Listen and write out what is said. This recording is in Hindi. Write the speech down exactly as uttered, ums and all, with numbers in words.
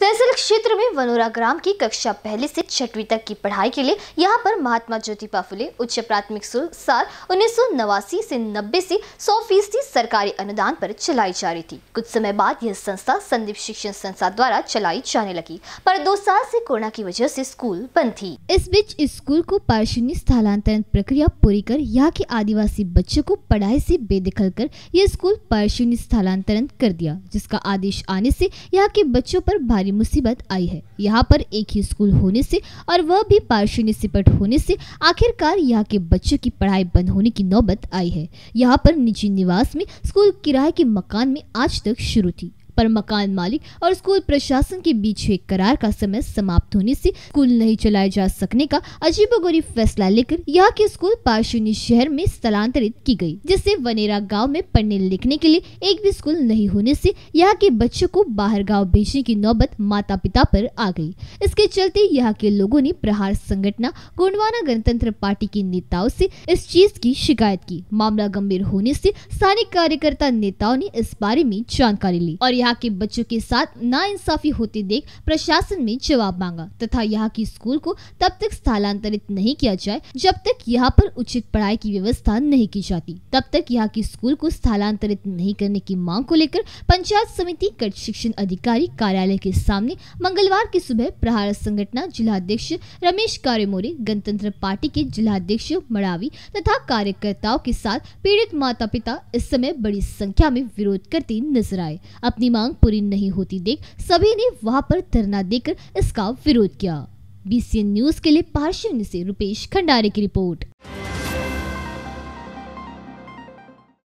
तहसील क्षेत्र में वनोरा ग्राम की कक्षा पहली से छठवीं तक की पढ़ाई के लिए यहां पर महात्मा ज्योतिबा फुले उच्च प्राथमिक स्कूल साल उन्नीस सौ नवासी से नब्बे से सौ फीसदी सरकारी अनुदान पर चलाई जा रही थी। कुछ समय बाद यह संस्था संदीप शिक्षण संस्था द्वारा चलाई जाने लगी, पर दो साल से कोरोना की वजह से स्कूल बंद थी। इस बीच इस स्कूल को पार्षद स्थानांतरण प्रक्रिया पूरी कर यहाँ के आदिवासी बच्चों को पढ़ाई से बेदखल कर यह स्कूल पार्षद स्थानांतरण कर दिया, जिसका आदेश आने से यहाँ के बच्चों पर भारी मुसीबत आई है। यहाँ पर एक ही स्कूल होने से और वह भी पार्षद सिपट होने से आखिरकार यहाँ के बच्चों की पढ़ाई बंद होने की नौबत आई है। यहाँ पर निजी निवास में स्कूल किराए के मकान में आज तक शुरू थी, पर मकान मालिक और स्कूल प्रशासन के बीच हुए करार का समय समाप्त होने से स्कूल नहीं चलाए जा सकने का अजीबोगरीब फैसला लेकर यहाँ के स्कूल पार्षद शहर में स्थलांतरित की गई, जिससे वनेरा गांव में पढ़ने लिखने के लिए एक भी स्कूल नहीं होने से यहाँ के बच्चों को बाहर गांव भेजने की नौबत माता पिता पर आ गई। इसके चलते यहाँ के लोगों ने प्रहार संगठन गोंडवाना गणतंत्र पार्टी के नेताओं से इस चीज की शिकायत की। मामला गंभीर होने से स्थानीय कार्यकर्ता नेताओं ने इस बारे में जानकारी ली और यहाँ के बच्चों के साथ नाइंसाफी होते देख प्रशासन में जवाब मांगा तथा यहाँ की स्कूल को तब तक स्थलांतरित नहीं किया जाए जब तक यहाँ पर उचित पढ़ाई की व्यवस्था नहीं की जाती। तब तक यहाँ की स्कूल को स्थलांतरित नहीं करने की मांग को लेकर पंचायत समिति कट शिक्षण अधिकारी कार्यालय के सामने मंगलवार की सुबह प्रहार संगठन जिलाध्यक्ष रमेश कारेमोरे, गणतंत्र पार्टी के जिलाध्यक्ष मड़ावी तथा कार्यकर्ताओं के साथ पीड़ित माता पिता इस समय बड़ी संख्या में विरोध करते नजर आए। अपनी मांग पूरी नहीं होती देख सभी ने वहां पर धरना देकर इसका विरोध किया। बीसीएन न्यूज के लिए पार्श्व से रुपेश खंडारे की रिपोर्ट।